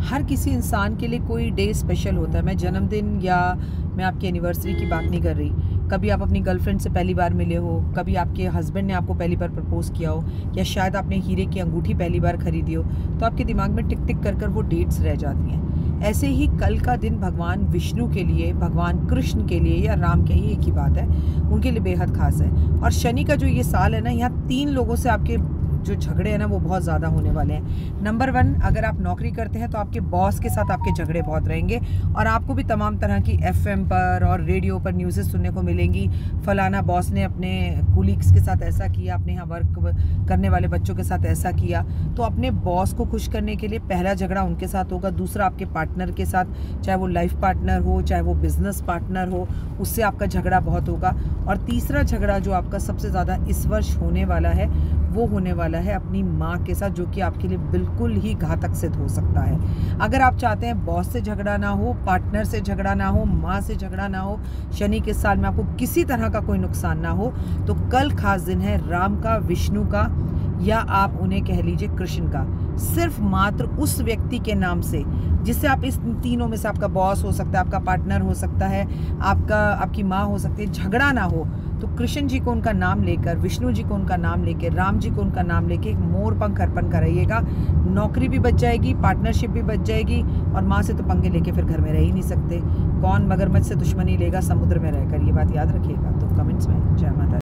हर किसी इंसान के लिए कोई डे स्पेशल होता है। मैं जन्मदिन या मैं आपकी एनिवर्सरी की बात नहीं कर रही। कभी आप अपनी गर्लफ्रेंड से पहली बार मिले हो, कभी आपके हस्बैंड ने आपको पहली बार प्रपोज़ किया हो, या शायद आपने हीरे की अंगूठी पहली बार खरीदी हो, तो आपके दिमाग में टिक टिक कर कर वो डेट्स रह जाती हैं। ऐसे ही कल का दिन भगवान विष्णु के लिए, भगवान कृष्ण के लिए या राम के लिए एक ही बात है, उनके लिए बेहद खास है। और शनि का जो ये साल है ना, यहाँ 3 लोगों से आपके जो झगड़े हैं ना वो बहुत ज़्यादा होने वाले हैं। नंबर 1, अगर आप नौकरी करते हैं तो आपके बॉस के साथ आपके झगड़े बहुत रहेंगे, और आपको भी तमाम तरह की FM पर और रेडियो पर न्यूज़ें सुनने को मिलेंगी। फलाना बॉस ने अपने कुलीग्स के साथ ऐसा किया, अपने यहाँ वर्क करने वाले बच्चों के साथ ऐसा किया। तो अपने बॉस को खुश करने के लिए पहला झगड़ा उनके साथ होगा, दूसरा आपके पार्टनर के साथ, चाहे वो लाइफ पार्टनर हो, चाहे वो बिजनेस पार्टनर हो, उससे आपका झगड़ा बहुत होगा। और तीसरा झगड़ा जो आपका सबसे ज़्यादा इस वर्ष होने वाला है, वो होने वाला है अपनी माँ के साथ, जो कि आपके लिए बिल्कुल ही घातक सिद्ध हो सकता है। अगर आप चाहते हैं बॉस से झगड़ा ना हो, पार्टनर से झगड़ा ना हो, माँ से झगड़ा ना हो, शनि के साल में आपको किसी तरह का कोई नुकसान ना हो, तो कल खास दिन है राम का, विष्णु का, या आप उन्हें कह लीजिए कृष्ण का। सिर्फ मात्र उस व्यक्ति के नाम से जिससे आप इस तीनों में से, आपका बॉस हो सकता है, आपका पार्टनर हो सकता है, आपकी माँ हो सकती है, झगड़ा ना हो, तो कृष्ण जी को उनका नाम लेकर, विष्णु जी को उनका नाम लेकर, राम जी को उनका नाम लेके एक मोर पंख अर्पण कराइएगा। नौकरी भी बच जाएगी, पार्टनरशिप भी बच जाएगी, और माँ से तो पंगे लेके फिर घर में रह ही नहीं सकते। कौन मगरमच्छ से दुश्मनी लेगा समुद्र में रहकर, ये बात याद रखिएगा। तो कमेंट्स में जय माता।